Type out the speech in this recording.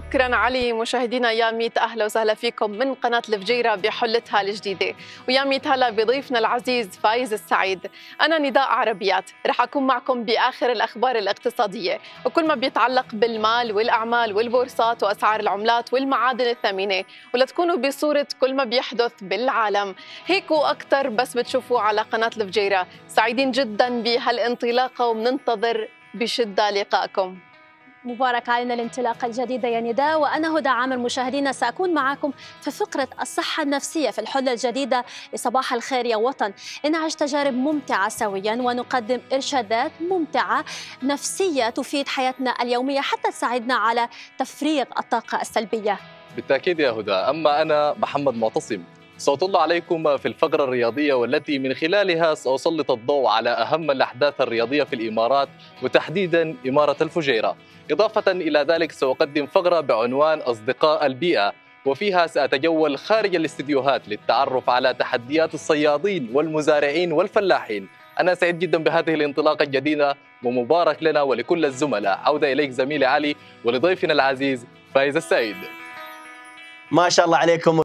شكرا علي. مشاهدينا يا ميت أهلا وسهلا فيكم من قناة الفجيرة بحلتها الجديدة، ويا ميت هلا بضيفنا العزيز فايز السعيد. أنا نداء عربيات، رح أكون معكم بآخر الأخبار الاقتصادية وكل ما بيتعلق بالمال والأعمال والبورصات وأسعار العملات والمعادن الثمينة، ولا تكونوا بصورة كل ما بيحدث بالعالم. هيك وأكثر بس بتشوفوا على قناة الفجيرة. سعيدين جدا بهالانطلاقة وبننتظر بشدة لقائكم. مبارك علينا الانطلاقة الجديدة يا نداء. وأنا هدى عامر. مشاهدينا سأكون معكم في فقرة الصحة النفسية في الحلة الجديدة لصباح الخير يا وطن. نعيش تجارب ممتعة سويا ونقدم إرشادات ممتعة نفسية تفيد حياتنا اليومية حتى تساعدنا على تفريغ الطاقة السلبية. بالتأكيد يا هدى. أما أنا محمد معتصم، سأطل عليكم في الفقرة الرياضية والتي من خلالها سأسلط الضوء على أهم الأحداث الرياضية في الإمارات وتحديدا إمارة الفجيرة. إضافة إلى ذلك سأقدم فقرة بعنوان أصدقاء البيئة، وفيها سأتجول خارج الاستديوهات للتعرف على تحديات الصيادين والمزارعين والفلاحين. أنا سعيد جدا بهذه الانطلاقة الجديدة ومبارك لنا ولكل الزملاء. عودة إليك زميلي علي ولضيفنا العزيز فايز السعيد. ما شاء الله عليكم.